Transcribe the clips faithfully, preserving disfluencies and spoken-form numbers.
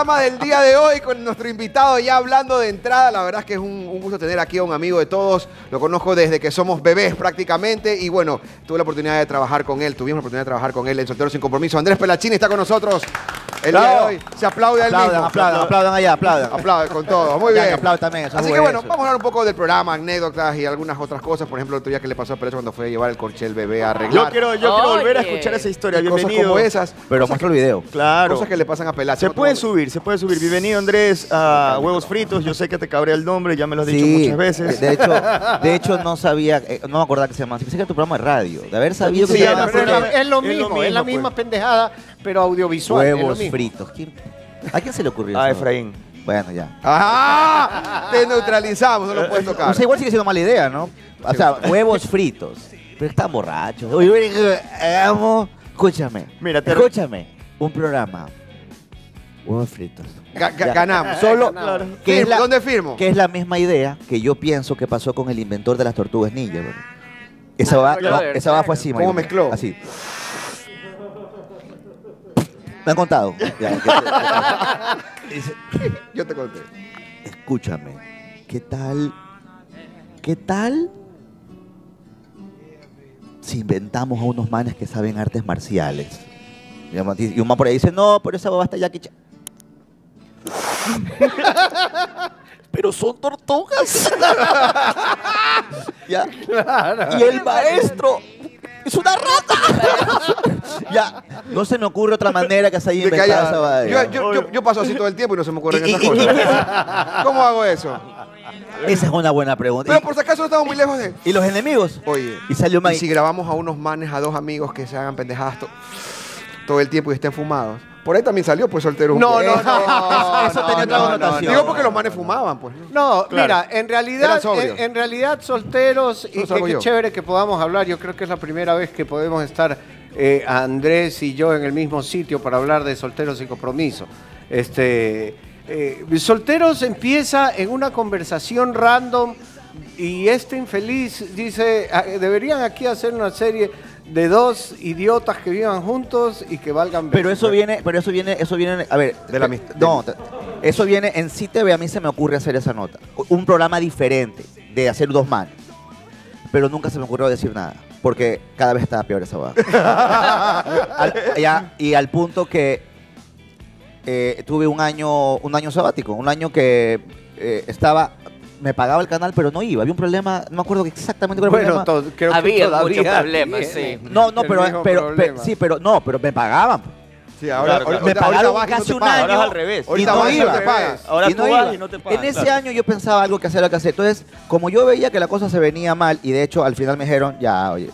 programa del día de hoy con nuestro invitado ya hablando de entrada. La verdad es que es un, un gusto tener aquí a un amigo de todos. Lo conozco desde que somos bebés prácticamente y bueno, tuve la oportunidad de trabajar con él. Tuvimos la oportunidad de trabajar con él en Solteros Sin Compromiso. Andrés Pelachini está con nosotros el día de hoy. Se aplaude a él aplaudan, mismo. Aplaudan, aplaudan allá, aplaudan. Aplaudan con todo. Muy bien. Ya, aplaudan también. Eso, Así que eso. bueno, vamos a hablar un poco del programa, anécdotas y algunas otras cosas. Por ejemplo, el otro día que le pasó a Pérez cuando fue a llevar el corchel bebé a arreglar. Yo quiero, yo quiero volver a escuchar esa historia. Y cosas Bienvenido. como esas. Pero cosas muestra que, el video. Claro. Cosas que le pasan a Pelache. Se No puede tengo- subir, se puede subir. Bienvenido, Andrés, a Huevos Fritos. Yo sé que te cabrea el nombre, ya me lo has dicho Sí, muchas veces. De hecho, de hecho no sabía, eh, no me acordaba que se llamaba así. Pensé que era tu programa de radio. De haber sabido que Sí, se ya, llamaba pero así. es la- Es lo mismo, es la pues. misma pendejada, pero audiovisual. es lo Huevos mismo. fritos. ¿Quién- ¿A quién se le ocurrió Ah, eso? Efraín. Bueno, ya. ¡Ah! Te neutralizamos, no lo puedes tocar. O sea, igual sigue siendo mala idea, ¿no? O sea, huevos fritos. Pero están borrachos. Oye, oye, hagamos- Escúchame. Mira, te- Escúchame. Un programa. Huevos fritos. Ga- ga- Ya. ganamos. Solo Claro. que es Firmo, la, ¿dónde firmo? que es la misma idea que yo pienso que pasó con el inventor de las tortugas ninja. bro. Esa va, claro, no, esa va fue así, ¿Cómo marico. mezcló? Así. Me han contado. Ya, ya. Dice, Yo te conté. escúchame, ¿qué tal? ¿Qué tal si inventamos a unos manes que saben artes marciales? Y un man por ahí dice, no, pero esa basta ya que... Pero son tortugas. Ya. Y el maestro es una rata. Ya. No se me ocurre otra manera que se haya De que inventado haya- esa vaina. yo, yo, yo, yo paso así todo el tiempo y no se me ocurren Y- esas y- cosas. ¿Cómo hago eso? Esa es una buena pregunta. Pero por si acaso no estamos muy lejos de... ¿Y, y los enemigos? Oye, Y salió y Mike. si grabamos a unos manes, a dos amigos que se hagan pendejadas to- todo el tiempo y estén fumados. Por ahí también salió, pues, soltero. un No, poco. no, Eso- no, eso no, tenía otra no, connotación. Digo porque los manes fumaban, pues. ¿no? No, Claro. mira, en realidad, Eran sobrios. en, en realidad solteros, y Eso qué, salgo qué yo. chévere que podamos hablar. Yo creo que es la primera vez que podemos estar eh, Andrés y yo en el mismo sitio para hablar de solteros sin compromiso. Este, eh, solteros empieza en una conversación random y este infeliz dice, "Ah, deberían aquí hacer una serie de dos idiotas que vivan juntos y que valgan Pero veces". eso viene, pero eso viene, eso viene, a ver, De la eh, amist- no, te- eso viene en sí T V. A mí se me ocurre hacer esa nota, un programa diferente de hacer dos manos, pero nunca se me ocurrió decir nada, porque cada vez estaba peor esa vaina. Al- ya, y al punto que eh, tuve un año, un año sabático, un año que eh, estaba, me pagaba el canal, pero no iba. Había un problema, no me acuerdo exactamente cuál era el Bueno, problema. to- creo que Había todavía muchos problemas, tiene. sí. No, no, el pero, mismo pero, problema. pero- sí, pero no, pero me pagaban. Sí, ahora, Claro, ahora- claro. Me ahorita- pagaron ahorita vas y no casi te un pagan. año. Ahora es al revés. Y Ahorita no vas y no iba. te pagas. Ahora Y tú no vas iba. y no te pagan, En ese claro. año yo pensaba algo que hacer, algo que hacer. Entonces, como yo veía que la cosa se venía mal, y de hecho al final me dijeron, ya, oye,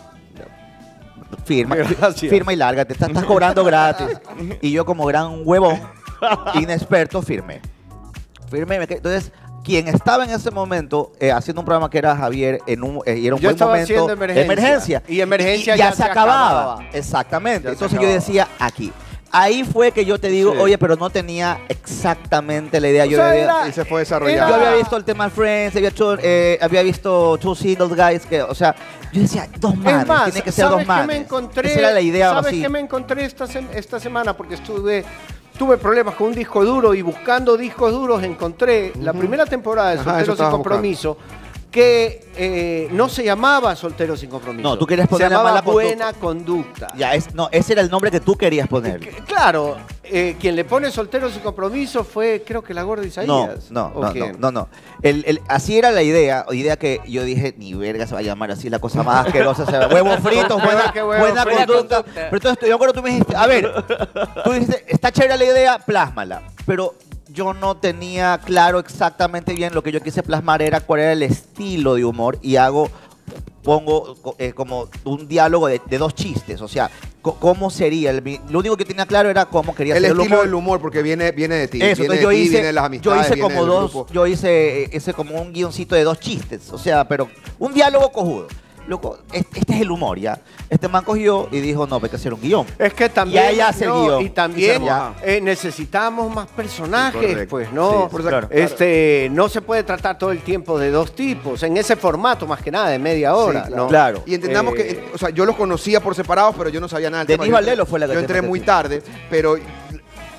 ya, firma, Gracias. firma y lárgate, estás, estás cobrando gratis. Y yo como gran huevón, inexperto, firmé. Firmé, me quedé- entonces... Quien estaba en ese momento eh, haciendo un programa que era Javier en un, eh, y era un Yo buen estaba momento haciendo emergencia. Y emergencia ya, ya se se acababa. acababa. Exactamente. Ya se Entonces yo acababa. decía aquí. Ahí fue que yo te digo, Sí. oye, pero no tenía exactamente la idea. O Yo sea, había- era- Y se fue yo desarrollando. había visto el tema Friends, había, hecho, eh, había visto Two Single Guys, que, o sea, yo decía, dos manes, Es más, tiene que ser ¿sabes dos qué manes. me encontré? Esa era la idea ¿Sabes así. qué me encontré esta, sem- esta semana? Porque estuve, tuve problemas con un disco duro y buscando discos duros encontré la primera temporada de Ajá, eso Solteros sin estabas Compromiso que eh, no se llamaba Solteros sin Compromiso. No, tú querías Se ponerle llamaba Mala Conducta. Buena Conducta. Ya, es, no, ese era el nombre que tú querías poner. Que- Claro, eh, quien le pone Solteros sin Compromiso fue, creo que la gorda No, Isaías. no, ¿O no, no, quién? no, no. El, el- así era la idea, idea que yo dije, ni verga se va a llamar así, la cosa más asquerosa. Se va- huevos fritos, buena, ¿Qué huevo buena frito? conducta. Pero entonces, yo acuerdo tú me dijiste, a ver, tú dijiste, está chévere la idea, plásmala. Pero yo no tenía claro exactamente bien lo que yo quise plasmar, era cuál era el estilo de humor y hago... pongo eh, como un diálogo de, de dos chistes, o sea, co- cómo sería, el, mi- lo único que tenía claro era cómo quería El ser el estilo humor. del humor, porque viene, viene de ti. Eso, viene entonces de yo ti, hice, viene de las yo amistades, hice viene como del dos, grupo. yo hice eh, ese como un guioncito de dos chistes, o sea, pero un diálogo cojudo. Loco, este, este es el humor, ya. Este man cogió y dijo, no, hay que hacer un guión. Es que también, Y ahí hace el no, guión. y también Y se armó. eh, necesitamos más personajes, Correcto. pues, ¿no? Sí, por eso- Claro. Este, no se puede tratar todo el tiempo de dos tipos, en ese formato más que nada, de media hora, Sí, ¿no? Claro. Y entendamos Eh, que, o sea, yo los conocía por separados, pero yo no sabía nada del Denise tema. Yo Valero entré- fue la que Yo te entré muy presentó. tarde, pero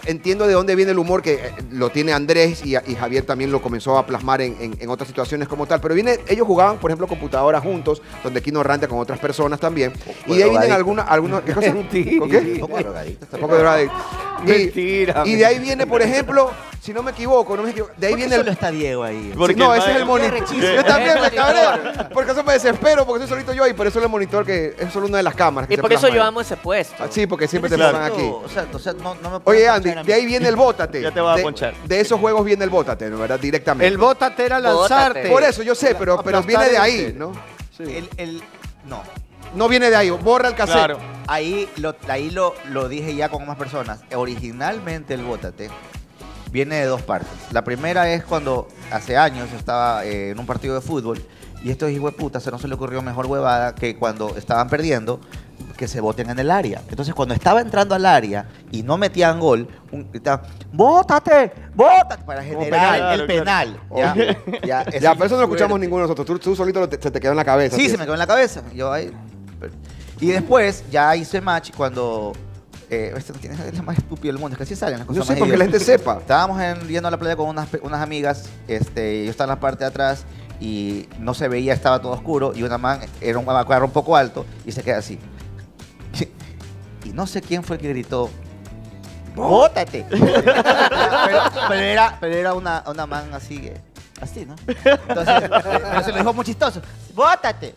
entiendo de dónde viene el humor, que eh, lo tiene Andrés y, y Javier también lo comenzó a plasmar en, en- en otras situaciones como tal. Pero viene, ellos jugaban, por ejemplo, computadoras juntos, donde Kino ranta con otras personas también. Y de ahí vienen algunas, algunas, ¿qué cosa? Mentira. ¿Con qué? Un poco drogadicto. Un poco de drogadicto. Y- Mentira, Y de ahí viene, por ejemplo, si no me equivoco, no me equivoco, de ahí ¿Por qué viene el... solo está Diego ahí? Porque Sí, no, el ese es el mae- monitor. Qué Yo también me rechísimo. cabreo, porque eso me desespero, porque estoy solito yo ahí, pero eso es el monitor que es solo una de las cámaras. que Y se por eso plasma yo ahí. amo ese puesto. Ah, sí, porque siempre te Necesito- pongan aquí. O sea, o sea, no, no me puedo Oye, Andy, ponchar a mí. de ahí viene el bótate. Ya te vas a De- ponchar. De esos juegos viene el bótate, ¿no? ¿Verdad? Directamente. El bótate era lanzarte. Bótate. Por eso, yo sé, pero, pero viene de ahí, ¿no? Sí. El, el, no. No viene de ahí, borra el cassette. Claro. Ahí, lo, ahí lo, lo dije ya con más personas. Originalmente el Bótate viene de dos partes. La primera es cuando hace años estaba eh, en un partido de fútbol y estos hijos de puta se no se le ocurrió mejor huevada que cuando estaban perdiendo que se voten en el área. Entonces cuando estaba entrando al área y no metían gol, un, gritaban, ¡bótate! ¡Bótate! Para generar penal. el Claro, penal. Ya, ya, ese- Ya, pero eso no lo escuchamos ninguno de nosotros. Tú, tú solito lo te- se te quedó en la cabeza. Sí, tío. se me quedó en la cabeza. Yo ahí- Y después ya hice match cuando... Eh, esto no tiene- es lo más estúpido del mundo, es que así salen las cosas Yo sé, más porque la idiotas. gente sepa. Estábamos en- yendo a la playa con unas, pe- unas amigas, este, yo estaba en la parte de atrás y no se veía, estaba todo oscuro y una man era un acuario un poco alto y se queda así. Y no sé quién fue el que gritó, ¡bótate! pero, pero era, pero era una, una man así, eh, así, ¿no? Entonces, pero se lo dijo muy chistoso, ¡bótate!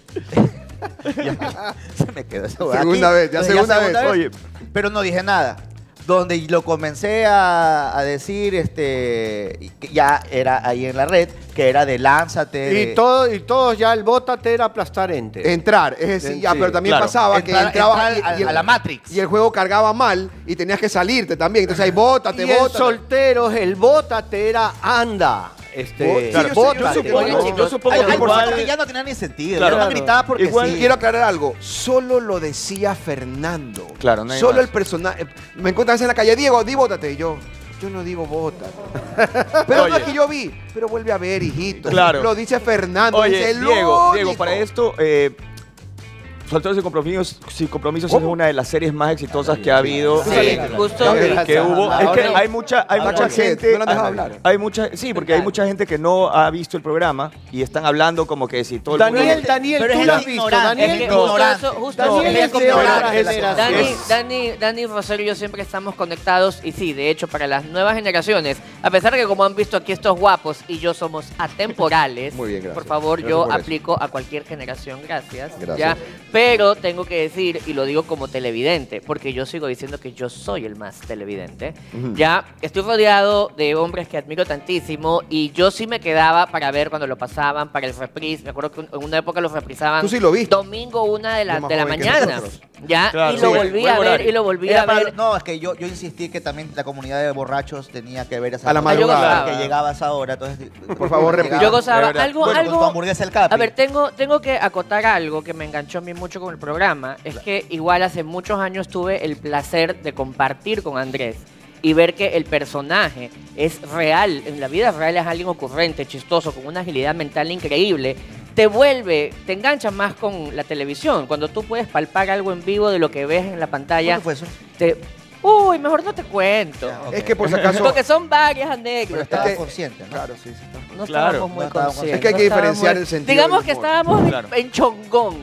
Ya, se me quedó esa hueá Segunda aquí. vez, ya Entonces, segunda vez. Oye, pero no dije nada. Donde lo comencé a, a decir, este, y que ya era ahí en la red, que era de lánzate. de- Y, todo, y todos ya el bótate era aplastar ente. Entrar, es decir, Sí, ya, pero también claro. pasaba que Entrar- entrabas entrar y, y a- el, a la Matrix. y el juego cargaba mal y tenías que salirte también. Entonces ahí bótate, y en bótate. solteros el bótate era anda. Este, Oh, sí, yo sé, yo bótate. supongo- Oye, chicos, yo supongo Ay, que hay personas igual... que ya no tenían ni sentido. Claro. Ya no gritaba porque Igual sí. Quiero aclarar algo, solo lo decía Fernando. Claro, nadie Solo más. el personaje. Me encuentran a veces en la calle, Diego, di bótate. Y yo, yo no digo bótate. Pero no Oye. es que yo vi, pero vuelve a ver, hijito. Claro. Lo dice Fernando. Oye, dice el Diego, Diego, único. para esto, eh, Solteros sin Compromisos, sin compromisos es una de las series más exitosas que ha habido. Sí, eh, justo. que, que Gracias. hubo. Es Ahora- que hay mucha, hay ahora mucha sí, gente. no lo han dejado hablar. Hay mucha, sí, porque hay mucha gente que no ha visto el programa y están hablando como que si todo el mundo. Daniel, Daniel, Pero tú es lo el has visto. ignorante, Es Daniel, que no. justo ignorante. eso, justo Daniel eso es es de otra ignorante. generación. Dani, Es- Dani, Dani Rosario y yo siempre estamos conectados y sí, de hecho, para las nuevas generaciones, a pesar de que como han visto aquí estos guapos y yo somos atemporales, Muy bien, gracias. por favor, Gracias yo por eso. aplico a cualquier generación, gracias. Gracias. ¿ya? Pero tengo que decir, y lo digo como televidente, porque yo sigo diciendo que yo soy el más televidente, ya estoy rodeado de hombres que admiro tantísimo y yo sí me quedaba para ver cuando lo pasaban, para el reprise, me acuerdo que en una época lo reprisaban Tú sí lo viste. domingo una de la, Yo más de la joven que mañana, nosotros. ya, Claro, y lo sí, volví buen a ver horario. y lo volví Era a para- ver. no, es que yo, yo insistí que también la comunidad de borrachos tenía que ver esa A la hora. madrugada. Que llegaba a esa hora. Entonces, Por favor, repite. Yo Es gozaba verdad. algo, Bueno, con tu algo. hamburguesa el Capi. A ver, tengo, tengo que acotar algo que me enganchó a mí mucho con el programa. Es que igual hace muchos años tuve el placer de compartir con Andrés y ver que el personaje es real, en la vida real es alguien ocurrente, chistoso, con una agilidad mental increíble. Te vuelve, te engancha más con la televisión. Cuando tú puedes palpar algo en vivo de lo que ves en la pantalla, ¿Cuándo fue eso? te... Uy, mejor no te cuento. Ya, ok. Es que por si acaso. Porque son varias Pero anécdotas. estaba que- consciente, ¿no? Claro, sí, sí. está. No Claro. estábamos muy No estábamos conscientes. Es que hay que no estábamos diferenciar muy- el sentido Digamos del que humor. estábamos Claro. en chongón.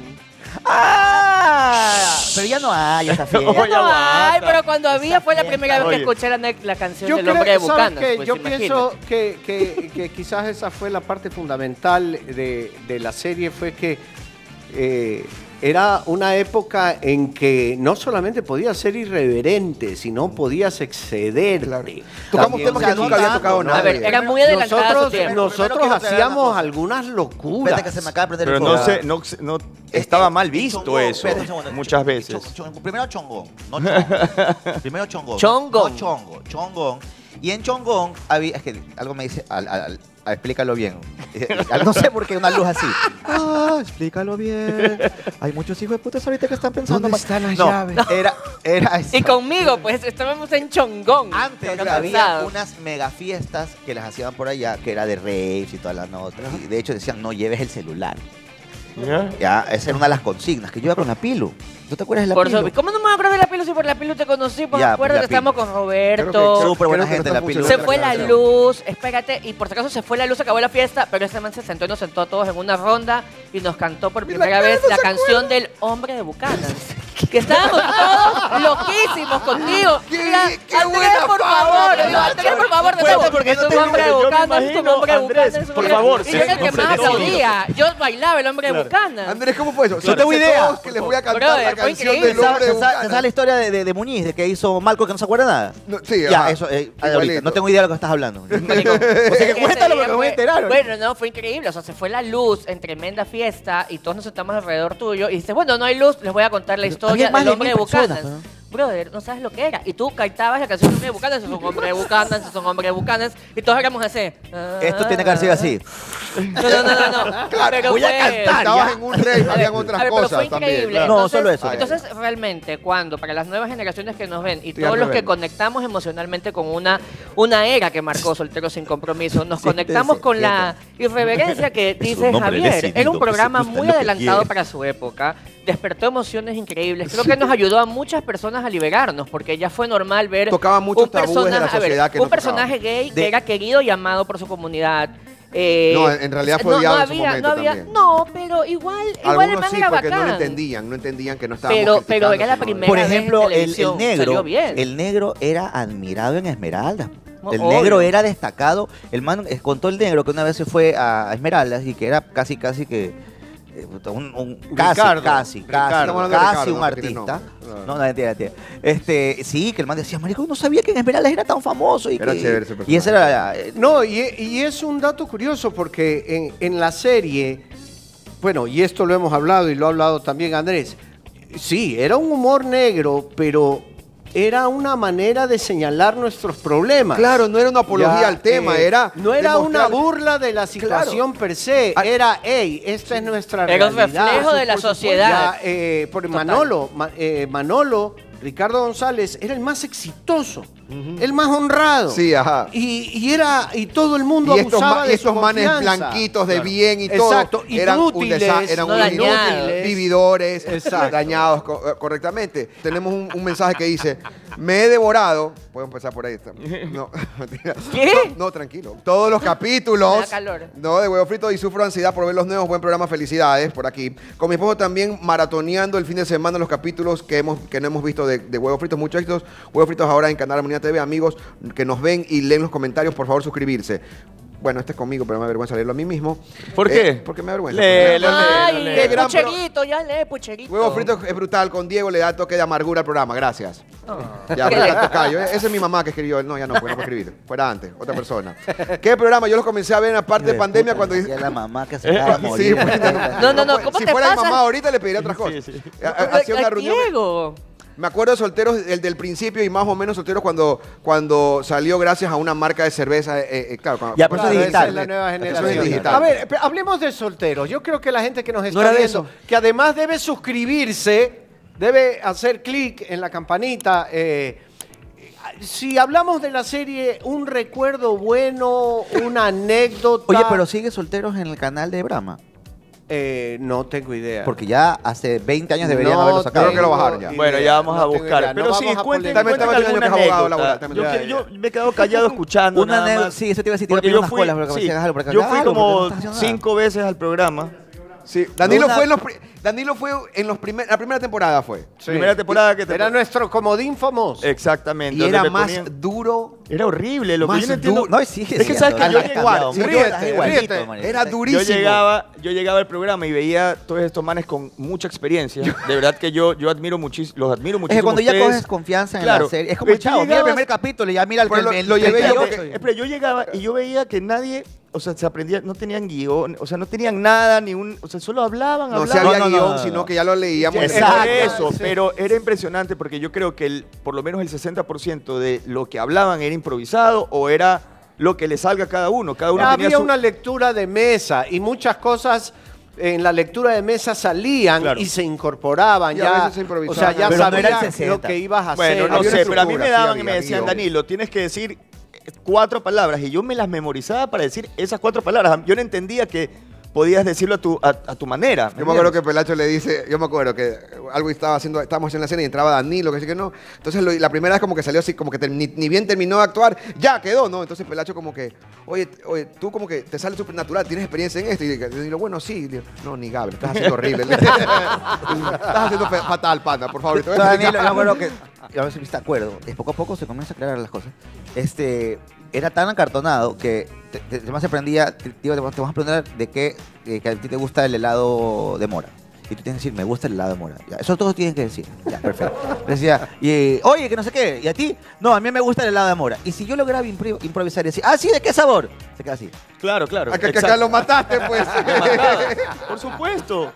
¡Ah! Pero ya no hay esa fiesta. Ya Oye, no hay, aguanta. pero cuando había fue la Esa primera vez que Oye. escuché la, ne- la canción Yo del creo hombre de que, ¿sabes Bucanas. qué? Pues, Yo imagínate. pienso que, que- que quizás esa fue la parte fundamental de, de la serie, fue que eh, era una época en que no solamente podías ser irreverente, sino podías excederte. Claro. Tocamos También. temas o sea, que nunca no había tocado tanto, nadie. A ver, era muy adelantado su Nosotros, tiempo. nosotros Primero quiero aclarar hacíamos una cosa. algunas locuras. Espérate que se me acaba de prender Pero el no fuego. sé, no, sé- no estaba mal visto Chongón, eso espérate un segundo. muchas Ch- veces. ch- ch- primero chongón, no chongón. Primero chongón. Chongón. No chongo, chongón. Y en chongón había, es que algo me dice, al, al- al- a- explícalo bien. Al- no sé por qué una luz así. Ah, explícalo bien. Hay muchos hijos de putas ahorita que están pensando. ¿Dónde mal. están las No, llaves? Era, era Y conmigo, pues estábamos en chongón. Antes Programa había pasado. unas mega fiestas que las hacían por allá, que era de raves y todas las notas. Y de hecho decían, no lleves el celular. ¿Ya? Ya, esa era una de las consignas, que yo iba con la Pilu. ¿No te acuerdas de la Por Pilu? eso, ¿cómo no me acuerdo de la Pilu si por la Pilu te conocí? Pues Ya, acuérdate, pues, la estamos Pilu. con Creo Roberto. que- Súper buena creo que gente, no la está Pilu. Se funcionando fue la aclaración. luz, espérate, y por si acaso se fue la luz, acabó la fiesta, pero ese man se sentó y nos sentó a todos en una ronda y nos cantó por primera vez la canción del Hombre de Buchanan. Que estábamos todos loquísimos contigo. ¡Qué- Mira, qué Andrés, buena por fama! favor, digo, Andrés, por favor, de Cuenta nuevo. porque Es no un te hombre de yo me Buchanan, es un imagino, hombre de Andrés, Buchanan, es un por hombre de- favor, Y sí, yo era el que nombre más de todo. aplaudía. Yo bailaba el Hombre de Buchanan. Andrés, ¿cómo fue eso? No tengo Sé idea. todos que les voy a cantar Brother, la fue canción increíble. del ¿Te hombre sabes, de te sabes- te Buchanan. sabes la historia de, de, de Muñiz, de que hizo Malco que no se acuerda nada? No, sí, Ya, ajá. eso, eh, ahorita. Igualito. No tengo idea de lo que estás hablando. Marico, O sea, que ese cuéntalo día porque me voy a fue- enterar. Bueno, no, fue increíble. O sea, se fue la luz en tremenda fiesta y todos nos sentamos alrededor tuyo y dices, bueno, no hay luz, les voy a contar la historia había más del de hombre de mil personas, Buchanan. ¿no? Brother, no sabes lo que era. Y tú cantabas la canción del hombre de Buchanan, es un hombre de Buchanan, es un hombre de Buchanan, y todos éramos así. Esto tiene que haber sido así. No, no, no, no. no. Pero voy a fue- cantar. Estabas ya. en un rave, A habían ver, otras a ver, pero cosas fue también. increíble. No, Entonces- solo eso. Entonces, realmente, cuando para las nuevas generaciones que nos ven y Estoy todos al los que revés. conectamos emocionalmente con una, una era que marcó Solteros sin Compromiso, nos Siéntese, conectamos con la irreverencia que dice nombre Javier. decidido Era un que se programa gusta muy lo que adelantado quiere. para su época. Despertó emociones increíbles. Creo que nos ayudó a muchas personas a liberarnos, porque ya fue normal ver Tocaba muchos un tabúes de la personaje, a ver, sociedad que un no tocaba. personaje gay que De- era querido y amado por su comunidad. Eh, No, en realidad fue no, odiado no en su había, momento no había, también. no, pero igual, igual el Algunos man sí, era porque bacán. no lo entendían, no entendían que no estábamos Pero- pero criticando, era la sino- primera- Por vez en ejemplo, el, el televisión, negro, salió bien. el negro era admirado en Esmeralda. No, El obvio. negro era destacado. El man eh, contó el negro que una vez se fue a Esmeraldas y que era casi, casi que eh, un, un- casi, Ricardo, casi, Ricardo. casi, Estamos hablando de casi Ricardo, un no, que tiene artista. nombre. No, no, mentira, mentira. Este, sí, que el man decía, marico, no sabía que en Esmeraldas era tan famoso y Era que- chévere ese y ese personaje. era eh, No, y, y es un dato curioso porque en, en la serie, bueno, y esto lo hemos hablado y lo ha hablado también Andrés, sí, era un humor negro, pero era una manera de señalar nuestros problemas. Claro, no era una apología Ya, al tema, eh, era No era una demostrar- burla de la situación per se, Ah, era, hey, esta es nuestra Era un realidad. reflejo de la Por supuesto. sociedad. Ya, eh, por Total. Manolo, Ma- eh, Manolo, Ricardo González, era el más exitoso, el más honrado. Sí, ajá. Y, y era, y todo el mundo Y estos, abusaba ma- de estos su manes confianza. blanquitos de Claro. bien y todo Exacto, eran un inútiles, desa- eran no unos dañados. inútiles, vividores, Exacto. dañados co- eh, correctamente. Tenemos un, un mensaje que dice, me he devorado, puedo empezar por ahí. está- No, mentira. ¿Qué? No, no, tranquilo. Todos los capítulos. Me da calor. No, de Huevo Frito y sufro ansiedad por ver los nuevos. Buen programa, felicidades por aquí. Con mi esposo también maratoneando el fin de semana los capítulos que hemos que no hemos visto de, de Huevo Fritos. Muchos éxitos. Huevo Fritos ahora en Canal Armonía T V. Amigos que nos ven y leen los comentarios, por favor, suscribirse. Bueno, este es conmigo, pero me da vergüenza leerlo a mí mismo. ¿Por Eh, qué? porque me da vergüenza. Léelo, Porque- Ay, léelo, Qué el gran pro- pucherito, ya lee, pucherito. Huevo Frito es brutal. Con Diego le da toque de amargura al programa. Gracias. Oh. Ya, pero ya, tocayo. Esa es mi mamá que escribió. No, ya no, pues no puedo escribir. Fuera antes, otra persona. ¿Qué programa? Yo los comencé a ver en la parte de pandemia cuando... Y a la mamá que se acaba de Sí, morir. pues, No, no, no, ¿cómo si te fuera mi pasa? mamá ahorita le pediría otras cosas. Sí, sí. Ha- ha- Hacía una Ay, reunión. Diego. Me acuerdo de Solteros, el del principio y más o menos Solteros cuando, cuando salió gracias a una marca de cerveza. eh, eh, claro, cuando- Ya, pero eso cuando- es digital. Esa es la nueva Eso es generación. digital. A ver, pero hablemos de solteros. Yo creo que la gente que nos está era de viendo, eso. que además debe suscribirse, debe hacer clic en la campanita. eh, si hablamos de la serie, un recuerdo bueno, una anécdota. Oye, pero sigue solteros en el canal de Brahma. Eh, no tengo idea. Porque ya hace veinte años deberían No haberlo sacado. Creo que lo bajaron ya. idea, Bueno, ya vamos no a tengo buscar. idea. No Pero sí, vamos a cuenten, polemizar. También- cuenten también alguna tengo que abogado anécdota. laboral, también Yo, tengo que- que- yo me he quedado callado escuchando Una nada anécdota- más. sí, eso te iba a decir, te iba a Porque pedir yo unas fui, colas, porque me sí, decían, hágalo por acá. yo fui Hágalo, porque como no estás haciendo nada. cinco veces al programa. Sí, Danilo Una- fue en los pri- Danilo fue en los primer, la primera temporada fue. Sí. Primera temporada que te- Era nuestro comodín famoso. Exactamente. Y donde era me más ponían- duro. Era horrible. Lo que más yo no entiendo. duro. No, y sigue Es que sabes que siendo. yo Has igual, cambiado sí, mucho, ríete, estás igualito, ríete. marico. Era durísimo. Yo llegaba, yo llegaba al programa y veía todos estos manes con mucha experiencia. De verdad que yo, yo admiro muchísimo, los admiro Es muchísimo. que cuando ya ustedes. coges confianza en Claro. la serie, es como el Pero tú chavo, mira el llegabas- primer capítulo y ya mira el, Pero lo- el lo llevé yo treinta y ocho porque- y- Espera, yo llegaba y yo veía que nadie, o sea, se aprendía, no tenían guión, o sea, no tenían nada, ni un, o sea, solo hablaban, No hablaban. se había no, no, guión, no, no. sino que ya lo leíamos. Es en el- por Exacto. eso, Sí. pero era impresionante porque yo creo que el, por lo menos el sesenta por ciento de lo que hablaban era improvisado o era lo que le salga a cada uno. Cada uno tenía Había su... una lectura de mesa y muchas cosas en la lectura de mesa salían Claro. y se incorporaban. Y a ya, veces se o improvisaban. sea, ya Pero no era el sabías sesenta. lo que ibas a Bueno, hacer. no Había una sé, pero a mí estructura, me sí, daban había y me decían, guión. Danilo, tienes que decir cuatro palabras y yo me las memorizaba para decir esas cuatro palabras. Yo no entendía que podías decirlo a tu, a, a tu manera. Yo me acuerdo que Pelacho le dice, yo me acuerdo que algo estaba haciendo, estábamos en la escena y entraba Danilo, que sí que no. Entonces lo- la primera vez como que salió así, como que ter- ni, ni bien terminó de actuar, ya quedó, ¿no? Entonces Pelacho como que, oye, oye, tú como que te sale súper natural, tienes experiencia en esto. Y digo, bueno, sí. Y digo, no, ni Gabriel, estás haciendo horrible. Estás haciendo fe- fatal, panda, por favor. Te voy a Danilo, explicar. yo me acuerdo que, a ver si me está de acuerdo, es poco a poco se comienza a aclarar las cosas. Este, era tan acartonado que te, te, te más aprendía, te, te, te vas a aprender de que, eh, que a ti te gusta el helado de mora. Y tú tienes que decir, me gusta el helado de mora. Ya, eso todos tienen que decir. Ya, perfecto. Le decía, y, oye, que no sé qué. ¿Y a ti? No, a mí me gusta el helado de mora. Y si yo lograba impro- improvisar y decir, ah, sí, ¿de qué sabor? Se queda así. Claro, claro. Acá, acá exacto. lo mataste, pues. Lo mataba. Por supuesto.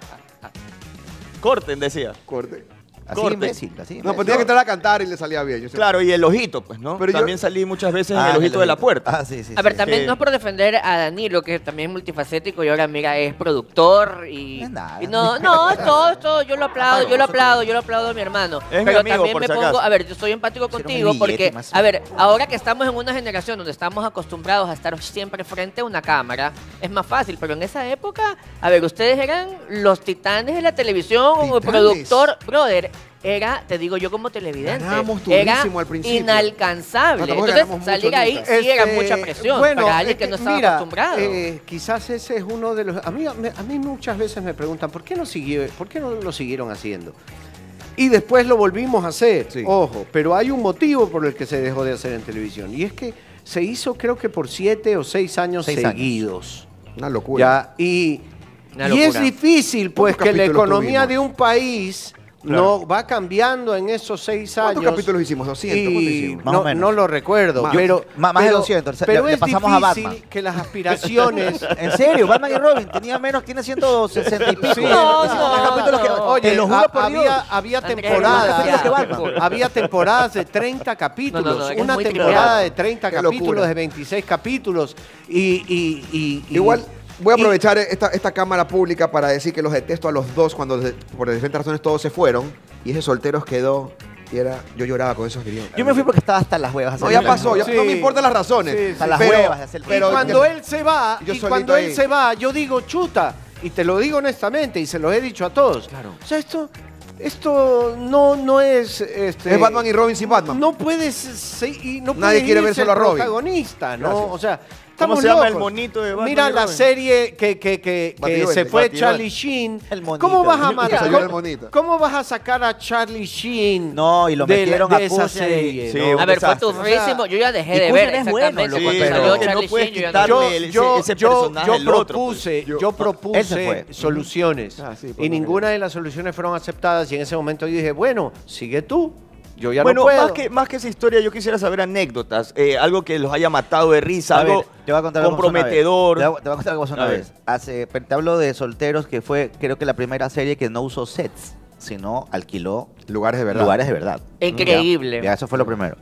Corten, decía. Corte. Así Corte. imbécil, así No, imbécil. pues tenía que entrar a cantar y le salía bien. Yo sé. Claro, y el ojito, pues, ¿no? Pero yo- También salí muchas veces Ah, en el ojito de la puerta. Ah, sí, sí. A ver, sí. también Sí. no es por defender a Danilo, que también es multifacético y ahora, mira, es productor y... No es nada. y no, no, es todo, es todo, yo lo aplaudo, yo lo aplaudo, yo lo aplaudo a mi hermano. Es mi Pero amigo, también por me si pongo, acaso. a ver, yo soy empático Hicieron contigo un billete porque, más. a ver, ahora que estamos en una generación donde estamos acostumbrados a estar siempre frente a una cámara, es más fácil, pero en esa época, a ver, ustedes eran los titanes de la televisión, o el Titanes. productor, brother. Era, te digo yo como televidente, Ganábamos era durísimo al principio. inalcanzable. No, tampoco Entonces, ganamos salir mucho ahí nunca. sí era Este, mucha presión bueno, para alguien es que no estaba mira, acostumbrado. eh, quizás ese es uno de los... A mí, a mí muchas veces me preguntan, ¿por qué no, siguió, ¿por qué no lo siguieron haciendo? Y después lo volvimos a hacer, Sí. ojo, pero hay un motivo por el que se dejó de hacer en televisión. Y es que se hizo creo que por siete o seis años Seis años. seguidos. Una locura. Ya, y, Una y es locura. difícil, pues, ¿Cuántos que la capítulos economía tuvimos? de un país no va cambiando en esos seis años. ¿Cuántos capítulos hicimos? doscientos. ¿Cuántos Y hicimos? Más no, o menos. no lo recuerdo, Más. pero, Más- más de pero- doscientos, le- pero le es pasamos a difícil Batman. que las aspiraciones... En serio, Batman y Robin tenía menos, tiene ciento sesenta y pico. Sí, No, Es no, los capítulos que- no. Oye, te lo juro ha- por Dios. había, había Andrés, temporadas, más capítulos que Batman. había temporadas de treinta capítulos, No, no, no, es una muy temporada trivial. de treinta Qué capítulos, locura. de veintiséis capítulos y... y- y- y- Igual voy a y- aprovechar esta, esta cámara pública para decir que los detesto a los dos cuando de- por diferentes razones todos se fueron y ese Solteros quedó y era yo lloraba con esos videos. Yo me fui porque estaba hasta las huevas. No, ya pasó, ya- Sí. no me importan las razones. Sí, sí. Hasta las pero- huevas de hacer el Y pero- cuando él se va, yo y solito cuando él ahí. se va, yo digo, chuta, y te lo digo honestamente, y se lo he dicho a todos. Claro. O sea, esto, esto no, no es... Este, Es Batman y Robin sin Batman. No puedes... se- y no Nadie puede quiere ver irse solo el a Robin. protagonista, ¿no? Gracias. O sea, ¿Cómo estamos se llama el locos. monito de Batman Mira y la Robin? serie que, que, que, que Batiduende. se fue Batiduende. Charlie Sheen. El monito. ¿Cómo vas a Que matar? salió el ¿Cómo, monito. cómo vas a sacar a Charlie Sheen? No, y lo de, la- metieron de a esa Kushner. serie? Sí, ¿no? un A ver, fue desastre. turrísimo. Yo ya dejé y de Kushner ver es bueno, exactamente loco, cuando pero- salió que no Charlie puedes Sheen. Yo ya quitarle no- yo, el- ese- yo, ese yo, personaje yo del otro, propuse, pues. yo Él se propuse fue. soluciones Ah, sí, pues, y no ninguna de las soluciones fueron aceptadas y en ese momento yo dije, bueno, sigue tú, yo ya bueno, no puedo. más que, más que esa historia, yo quisiera saber anécdotas. eh, algo que los haya matado de risa, A algo ver, te voy a contar algo que pasó una comprometedor. vez. Te voy a- te voy a contar algo que pasó una A ver. vez. Hace, pero te hablo de Solteros, que fue creo que la primera serie que no usó sets, sino alquiló Lugares de verdad. lugares de verdad. Increíble. Ya, ya, eso fue lo primero.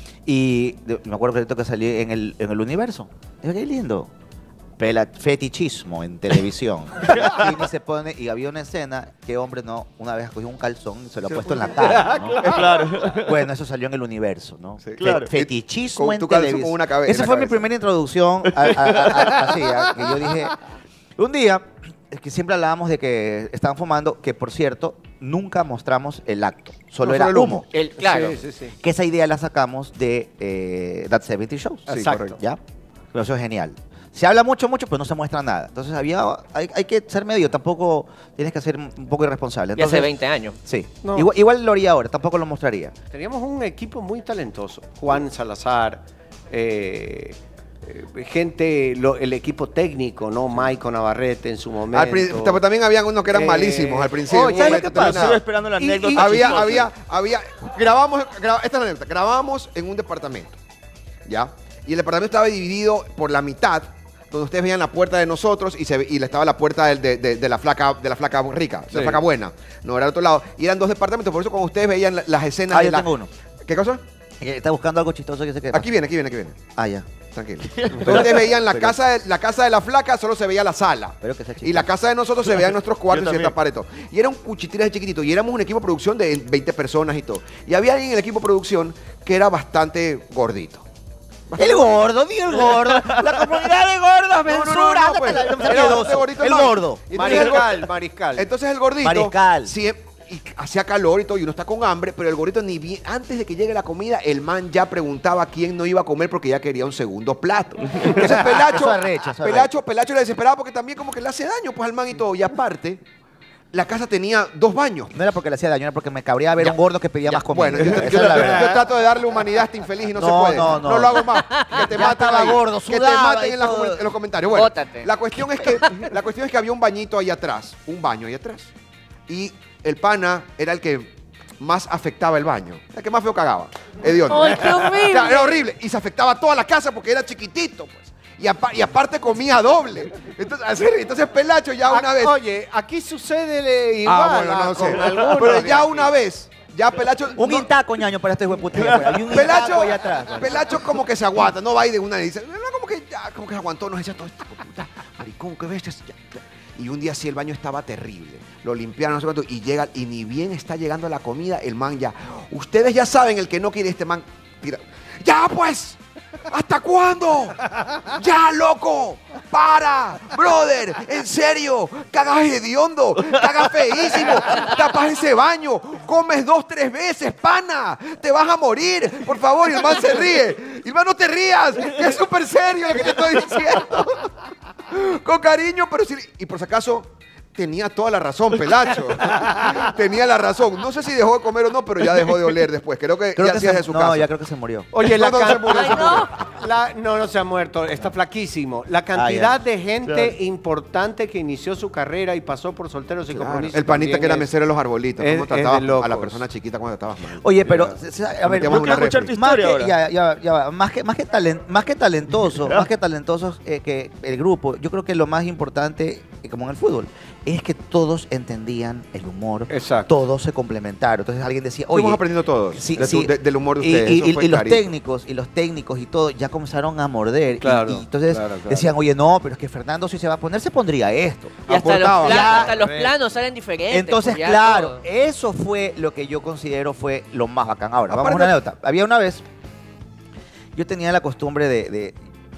Y de- me acuerdo que que salí en el, en el universo. Dije, qué lindo. Pela, fetichismo en televisión. Y se pone, y había una escena que hombre no, una vez cogió un calzón y se lo ha puesto en la cara. ¿no? Claro. Bueno, eso salió en el universo, ¿no? Sí. Fe- Claro. Fetichismo Con en tu calzón televisión. con una cabe- en Esa la fue mi cabeza. primera introducción a, a- a- a- así, a- que yo dije. Un día, es que siempre hablábamos de que estaban fumando, que por cierto, nunca mostramos el acto. Solo No, era solo el humo. humo. El, claro. Sí, sí, sí. Que esa idea la sacamos de eh, That setenta Shows. Sí, Exacto. correcto. ¿Ya? Pero eso es genial. Se habla mucho, mucho, pero no se muestra nada. Entonces había, hay, hay que ser medio, tampoco tienes que ser un poco irresponsable. Y hace Entonces, veinte años. Sí. No. Igual, igual lo haría ahora, tampoco lo mostraría. Teníamos un equipo muy talentoso. Juan Salazar, eh, eh, gente, lo- el equipo técnico, ¿no? Maico Navarrete en su momento. Al prin- pero también habían unos que eran Eh, malísimos al principio. oye, Un ¿sabes momento lo que pasa? determinado. Sigo esperando la Y- anécdota. y- había, chistosa. había, había, grabamos, gra- esta es la anécdota, grabamos en un departamento, ¿ya? Y el departamento estaba dividido por la mitad, donde ustedes veían la puerta de nosotros y, se, ve- y le estaba la puerta del- de, de- de la flaca de la flaca rica, de la Sí. flaca buena, no era al otro lado. Y eran dos departamentos, por eso cuando ustedes veían la- las escenas Ah, de yo la... tengo uno. ¿Qué cosa? Eh, Está buscando algo chistoso que se queda. Aquí viene, aquí viene, aquí viene. Ah, ya. Tranquilo. Entonces ustedes veían la Pero- casa, de, la casa de la flaca, solo se veía la sala. Pero que sea Y la casa de nosotros se veían nuestros cuartos Yo y ciertas también. paredes. Y era un cuchitril chiquitito. Y éramos un equipo de producción de veinte personas y todo. Y había alguien en el equipo de producción que era bastante gordito. El gordo, di el gordo. La comunidad de gordos, mensura. no, no, pues, ándate la- era miedoso. este gordito, El hermano. gordo. Y entonces el Mariscal, gor- mariscal. Entonces el gordito. Mariscal. siem- y hacía calor y todo, y uno está con hambre, pero el gordito ni bien, antes de que llegue la comida, el man ya preguntaba quién no iba a comer porque ya quería un segundo plato. Entonces Pelacho, Eso arrecho, eso Pelacho, Pelacho le desesperaba porque también como que le hace daño pues al man y todo. Y aparte, la casa tenía dos baños. No era porque le hacía daño, era porque me cabría ver Ya. un gordo que pedía más comida. Bueno, yo, Esa yo- es la yo- verdad. yo trato de darle humanidad a este infeliz y no, No, se puede. no, no. lo hago más. Que te Ya maten estaba ahí. gordo, Que te sudaba maten y en, la todo. comen- en los comentarios. Bueno, Bótate. la cuestión es que la cuestión es que había un bañito ahí atrás, un baño ahí atrás. Y el pana era el que más afectaba el baño. El que más feo cagaba. Hediondo. ¡Ay, qué horrible! Claro, era horrible. Y se afectaba toda la casa porque era chiquitito, pues. Y, apa- y aparte comía doble. Entonces, así- entonces Pelacho ya una Ah, vez. Oye, aquí sucede le- igual. Ah, bueno, ah, no sé. con algunos Pero de ya aquí. una vez, ya Pelacho. Un no- intaco, ñaño, para este hijo de puta. Hay un Pelacho, intaco ahí atrás. Pelacho como que se aguanta, no va ahí de una y dice, no, como que ya, como que se aguantó, nos decía todo esto, puta, maricón, qué bestia. Ya, ya. Y un día sí el baño estaba terrible, lo limpiaron, no sé cuánto, y llega, y ni bien está llegando la comida, el man ya, ustedes ya saben, el que no quiere este man, tira, ya pues, ¿hasta cuándo? Ya, loco, para, brother, en serio, cagas hediondo, cagas feísimo, tapas ese baño, comes dos, tres veces, pana, te vas a morir, por favor, y el man se ríe, y el man no te rías, que es súper serio lo que te estoy diciendo, con cariño, pero sí, y por si acaso, tenía toda la razón, Pelacho. Tenía la razón. No sé si dejó de comer o no, pero ya dejó de oler después. Creo que Creo ya que hacía se, de su no, casa. ya creo que se murió. Oye, la No, no, se can- murió, Ay, se no. murió. La- no, no se ha muerto, está flaquísimo. La cantidad Ah, ya. de gente importante que inició su carrera y pasó por solteros y Claro, compromisos. el panita también que era es- mesero en los arbolitos. es- ¿Cómo es de tratabas a locos. la persona chiquita cuando tratabas mal? Oye, pero, Mira, se- se- a ver, metíamos yo una quiero escuchar refri. tu más historia que, ahora. ya, ya, ya va. Más que, más que, talen- más que talentoso, más que talentosos eh, que el grupo, yo creo que lo más importante, eh, como en el fútbol, es que todos entendían el humor, Exacto. todos se complementaron. Entonces alguien decía, oye, Fuimos aprendiendo todos sí, de tu- sí. de- del humor de y, ustedes. y- eso y- fue y los clarito. técnicos y los técnicos y todo ya comenzaron a morder. Y- Claro, y, entonces claro, claro. decían, oye, no, pero es que Fernando si se va a poner, se pondría esto. Y hasta los, Aportaba. planos, Ya, hasta los re- planos salen diferentes. Entonces, pues, ya claro, todo. eso fue lo que yo considero fue lo más bacán. Ahora, vamos a Aparte- una anécdota. Había una vez, yo tenía la costumbre de, de,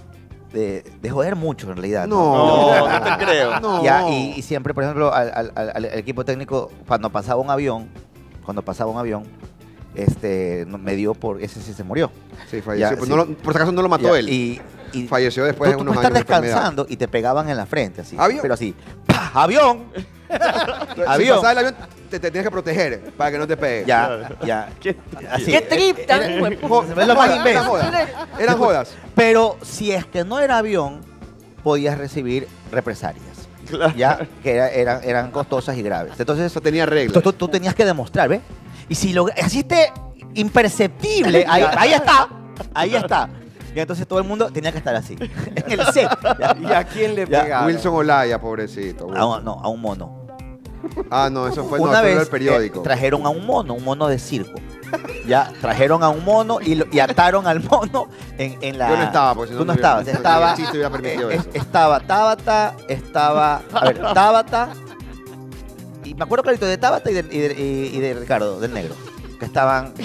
de- de joder mucho en realidad. No, No, no te creo. No. Ya, y, y siempre, por ejemplo, al, al- al- al equipo técnico, cuando pasaba un avión, cuando pasaba un avión, este, no- me dio por, ese sí se murió. Sí, falleció. Ya, Pues sí. no lo- por si acaso no lo mató Ya, él. Y, y Falleció después tú, de tú unos puedes años estar de enfermedad. descansando y te pegaban en la frente, así. ¿Avión? Pero así, ¡pah! ¡Avión! Si avión. pasaba el avión, te, te tienes que proteger para que no te pegue. Ya, ya. ¿Qué? Así. ¿Qué trip tan Era- hueputa? Jo- Es lo más jodas, imbécil. eran jodas. Eran jodas. Pero si es que no era avión, podías recibir represalias. Claro. Ya, que era- eran, eran costosas y graves. Entonces, Eso tenía reglas. tú, tú- tú tenías que demostrar, ¿ves? Y si lo hiciste imperceptible, ahí, ahí está, ahí está. Y entonces todo el mundo tenía que estar así, en el set. Ya. ¿Y a quién le Ya, pegaba? Wilson Olaya, pobrecito. A un- no, a un mono. Ah, no, eso fue, no, Una eso vez era el periódico. eh, trajeron a un mono, un mono de circo. Ya, trajeron a un mono y, lo- y ataron al mono en, en la... Yo no estaba, porque si no Tú no no hubiera- estabas, no estaba... el chiste hubiera permitido eh, eso. eh, estaba Tabata, estaba... A ver, Tabata... Y me acuerdo clarito de Tabata y de, y de- y- y de Ricardo, del negro. Que estaban...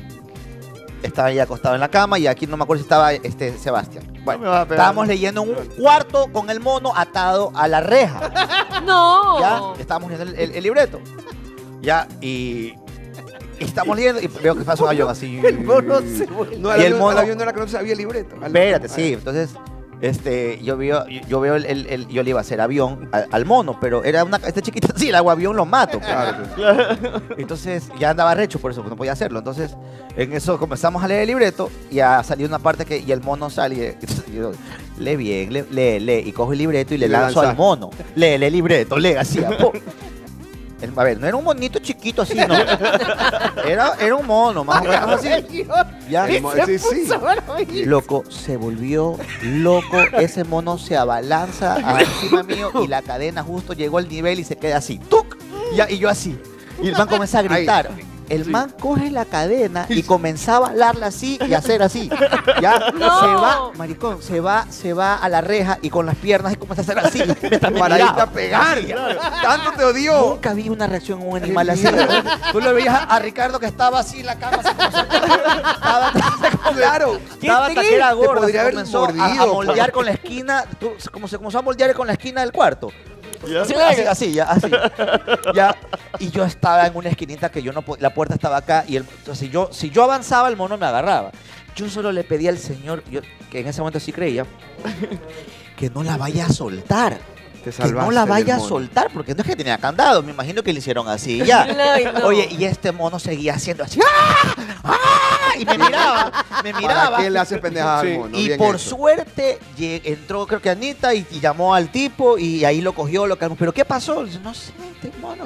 Estaban ya acostados en la cama y aquí no me acuerdo si estaba este Sebastián. Bueno, me vas a pegar. estábamos leyendo en un cuarto con el mono atado a la reja. No. Ya, estábamos leyendo el, el- el libreto. Ya, y, y estamos leyendo y veo que pasa un avión así. El mono se vuelve- No, y el el avión, mono- el avión no era que no sabía el libreto. Al- Espérate, sí. Entonces, este, yo veo, yo veo el, el- el- yo le iba a hacer avión al, al mono, pero era una, este chiquito así, el agua avión lo mato. pues. Claro, sí. Entonces, ya andaba recho por eso, pues no podía hacerlo. Entonces, en eso comenzamos a leer el libreto y a salir una parte que, y el mono sale y entonces yo, lee bien, lee, lee, lee, y cojo el libreto y le Y le lanzo al lanzaste. mono. Lee, lee el libreto, lee, así. a po- El- a ver, no era un monito chiquito así, no. Era, era un mono, más o menos así. Ya. El mo- sí, sí. Loco, se volvió loco. Ese mono se abalanza encima mío y la cadena justo llegó al nivel y se queda así. ¡Tuc! Ya, y yo así. Y el man comienza a gritar. El man coge la cadena y comenzaba a alarla así y hacer así. Ya No. se va, maricón, se va, se va a la reja y con las piernas y comienza a hacer así. Mientras me Para irte miraba. a pegar. Tanto te odió. Nunca vi una reacción en un animal así. Tú lo veías a, a Ricardo que estaba así en la cama. Así como, estaba, Claro. estaba hasta que era Te gorda. podría Se haber comenzó a, a mordido. moldear con la esquina. tú- como se comenzó a moldear con la esquina del cuarto. ¿Ya? Así, así, así, ya, así. Ya, y yo estaba en una esquinita que yo no po- la puerta estaba acá y el, entonces, si yo si yo avanzaba el mono me agarraba. Yo solo le pedí al señor, yo, que en ese momento sí creía, que no la vaya a soltar. Te Que no salvaste la del vaya a mono. soltar, porque no es que tenía candado, me imagino que le hicieron así, ya. Ay, no. Oye, y este mono seguía haciendo así, ¡ah! ¡ah! Y me miraba, me miraba. ¿Para qué le haces pendejadas Sí. al mono? Y Bien por hecho. suerte lleg- entró creo que Anita y, y llamó al tipo y ahí lo cogió, lo calmó. ¿Pero qué pasó? Dice, no sé, este mono.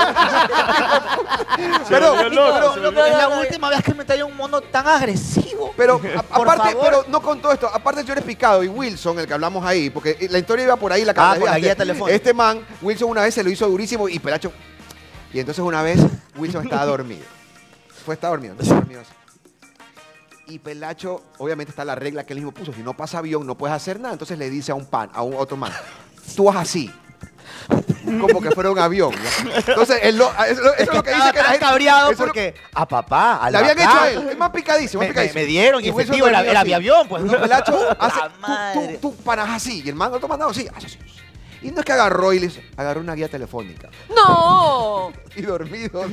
Pero, volvió loco, pero- se Loco, volvió es la no, no. última vez que me traía un mono tan agresivo. Pero a- Por aparte, favor. pero no con todo esto, aparte yo eres picado y Wilson, el que hablamos ahí, porque la historia iba por ahí, la Ah, cara por la guía telefónica. Este man, Wilson una vez se lo hizo durísimo y Pelacho. Y entonces una vez Wilson estaba dormido. Fue estaba dormido, no estaba dormido así. Y Pelacho, obviamente está la regla que él mismo puso, si no pasa avión no puedes hacer nada, entonces le dice a un pan, a un otro man, tú vas así. Como que fuera un avión. ¿ya? Entonces, él lo- eso, eso es lo que dice estaba que la tan gente- cabreado eso es lo- porque a papá, al le habían bacán, hecho a él, es más picadísimo, Me, más me- picadísimo. me dieron y, Wilson efectivo era, dormido era así. mi avión, pues. Y ¿no? Pelacho hace, ¡La tú, madre! tú, tú paras así, y el man otro mandado así, hace así. Y no es que agarró y le hizo, agarró una guía telefónica. No. Y dormido.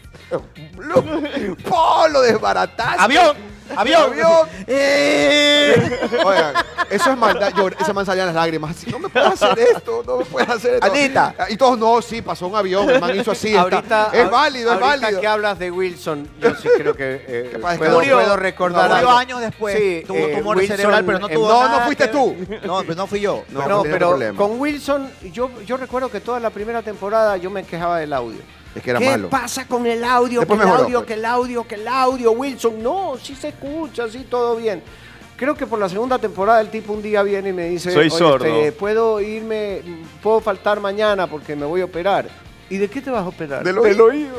¡Po! Lo desbarataste. ¡Avión! ¡Avión! ¡Avión! ¡Eh! Oigan, eso es maldad. Yo, ese man salían las lágrimas. Así, no me puedes hacer esto, no me puedes hacer esto. Anita. Y todos, no, sí, pasó un avión, el man hizo así. está- Ahorita, es ahor- válido, es ahorita válido. que hablas de Wilson, yo sí creo que eh, Que paz puedo, descanse. puedo recordar Murió algo. años después. Sí, tuvo eh, tumor Wilson, cerebral, pero no eh, tuvo no, nada no fuiste que- tú. No, pero no fui yo. No, No, no tenía pero problema. con Wilson, yo, yo recuerdo que toda la primera temporada yo me quejaba del audio. Es que era ¿Qué malo. pasa con el audio? Después que el mejoró, audio, pues. que el audio, que el audio, Wilson. No, sí se escucha, sí todo bien. Creo que por la segunda temporada el tipo un día viene y me dice, Soy "Oye, sordo". este, puedo irme, puedo faltar mañana porque me voy a operar. ¿Y de qué te vas a operar? Del oído.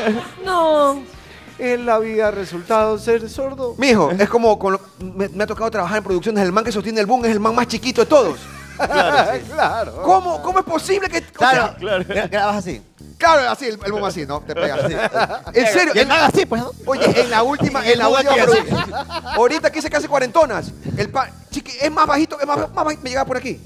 No. En la vida ha resultado ser sordo. Mijo, es como con lo- me, me ha tocado trabajar en producciones. El man que sostiene el boom es el man más chiquito de todos. Claro. ¿Cómo, ¿Cómo es posible que.? o Claro, sea, Claro. gra- grabas así. claro, así, el, el boom así, ¿no? Te pegas así. En serio. Y el en- man así, pues, ¿no? Oye, en la última, en la última producción. Ahorita quise casi cuarentonas. El pa, chiqui, es más bajito, es más, más bajito, me llegaba por aquí.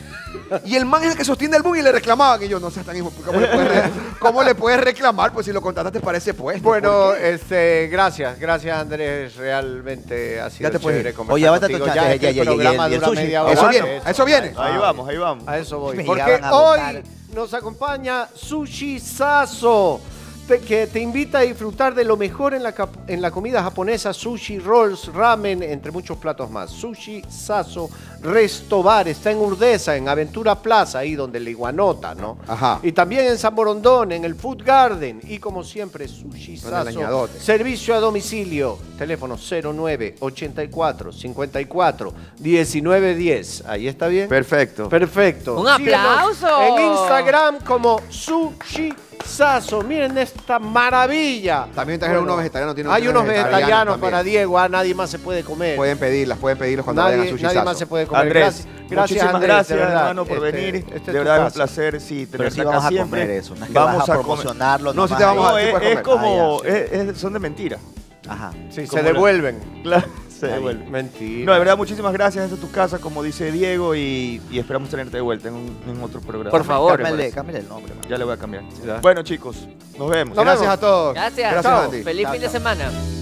Y el man es el que sostiene el boom y le reclamaban. Y yo, no seas tan hijo, ¿cómo le puedes, re- cómo le puedes reclamar? Pues si lo contrataste para ese puesto. Bueno, ¿por qué? este, gracias, gracias Andrés, realmente ha sido Ya te puedes chévere ir. conversar Oye, aguanta contigo. tu Ya, chance, es que ya, el ya, ya, programa y el- y el dura sushi. media A hora. eso viene, Eso. a eso viene. Ahí vamos, ahí vamos. A eso voy. Me Porque llegaban a hoy botar. nos acompaña Sushi Saso, te- que te invita a disfrutar de lo mejor en la, cap- en la comida japonesa, sushi, rolls, ramen, entre muchos platos más. Sushi Saso Restobar está en Urdesa, en Aventura Plaza, ahí donde la iguanota, ¿no? Ajá. Y también en San Borondón, en el Food Garden. Y como siempre, Sushi Con el Saso, leñadote. servicio a domicilio, teléfono cero nueve ochenta y cuatro cincuenta y cuatro diecinueve diez. Ahí está bien. Perfecto. Perfecto. Un aplauso. Síguenos en Instagram como Sushi Saso. Miren esta maravilla. También trajeron unos vegetarianos, tienen Hay opciones unos vegetarianas vegetarianos también. para Diego. Ah, nadie más se puede comer. Pueden pedirlas, pueden pedirlos cuando vayan a nadie Sushi nadie Saso. más se puede comer. Andrés, gracias, gracias muchísimas Andrés, gracias, de verdad. hermano, por Este- venir. este es de tu verdad es un casa. placer, sí, Pero tenerte sí acá vamos a siempre. comer eso. No es que Vamos vas a a comer. promocionarlo. No, si nomás te vamos ahí. a- No, sí es, puedes es comer. como, Ah, ya. es- es- son de mentira. Ajá. Sí, se Como la- devuelven. Claro, se Ahí. devuelve. Mentira. No, de verdad, muchísimas gracias. Esta es tu casa, como dice Diego, y, y esperamos tenerte de vuelta en, un, en otro programa. Por favor. Cámbiale, cámbiale el nombre, man. Ya le voy a cambiar. Ya. Bueno, chicos, nos vemos. Nos Gracias vemos. a todos. Gracias. Gracias, Chao. Andy. Feliz Chao, fin de chao. semana.